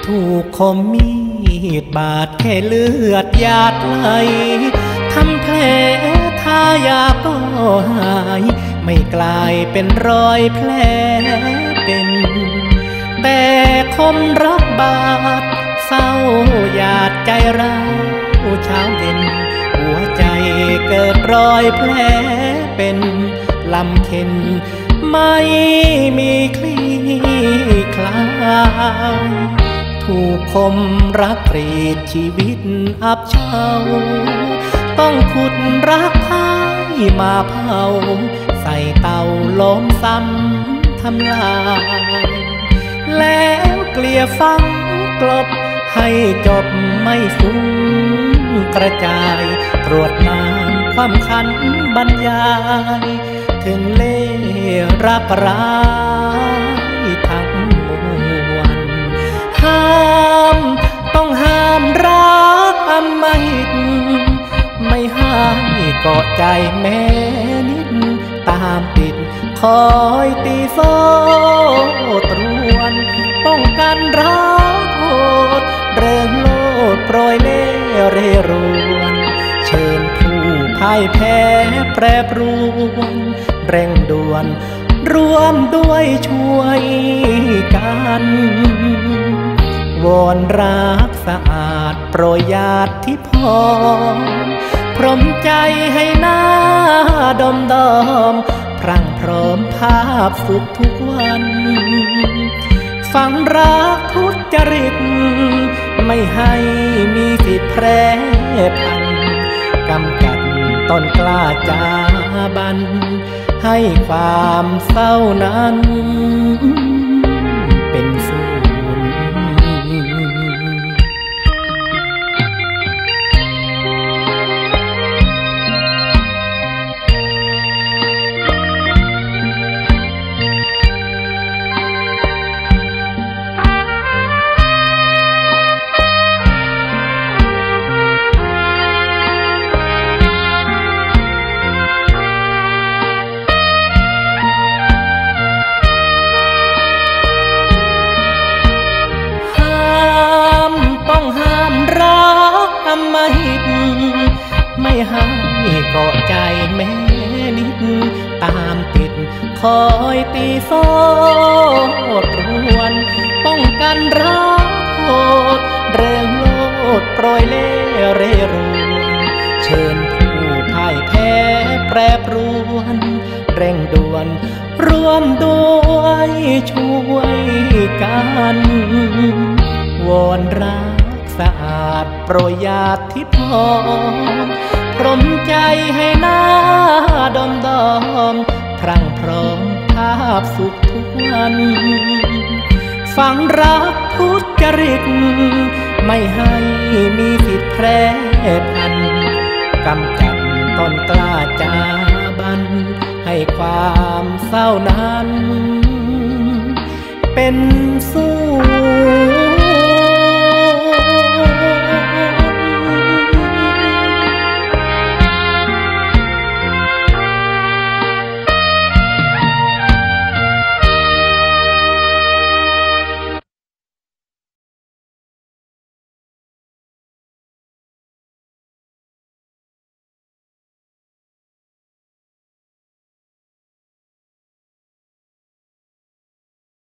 ถูกคมมีดบาดแค่เลือดหยาดไหลทำแผลทายาก็หายไม่กลายเป็นรอยแผลเป็นแต่คมรักบาดเศร้าหยาดใจร้าวเช้าเย็นหัวใจเกิดรอยแผลเป็นลำเค็ญไม่มีคลี่คลายถูกคมรักกรีดชีวิตอับเฉาต้องขุดรักพายมาเผาใส่เตาล้มซ้ำทำลายแล้วเกลี่ยฟังกลบให้จบไม่ฟุ้งกระจายตรวจน้ำความคันบรรยายถึงเล่รักร้ายทั้งมวลห้ามต้องห้ามรักอำมหิตไม่ห้ามเกาะใจแม่นิดตามติดคอยตีโซ่ตรวนป้องกันรักโหดเริงโลดโปรยเล่เร่รวนเชิญผู้พ่ายแพ้แปรปรวนเร่งด่วนร่วมด้วยช่วยกันวอนรักสะอาดโปรยญาติพรพร้อมใจให้หน้าดมดอมพรั่งพร้อมภาพสุขทุกวันฝังรักทุจริตไม่ให้มีสิทธิ์แพร่พันธุ์กำจัดต้นกล้าจาบันให้ความเศร้านั้นเป็นศูนย์ไม่ให้เกาะใจแม่นิดตามติดคอยตีโซ่ตรวนป้องกันรักโหดเริงโลดโปรยเล่เร่รวนเชิญผู้พ่ายแพ้แปรปรวนเร่งด่วนร่วมด้วยช่วยกันวอนรักสะอาดโปรยญาติพรพร้อมใจให้หน้าดมดอมพรั่งพร้อมภาพสุขทุกวันฝังรักทุจริตไม่ให้มีสิทธิ์แพร่พันธุ์กำจัดต้นกล้าจาบันให้ความเศร้านั้นเป็นศูนย์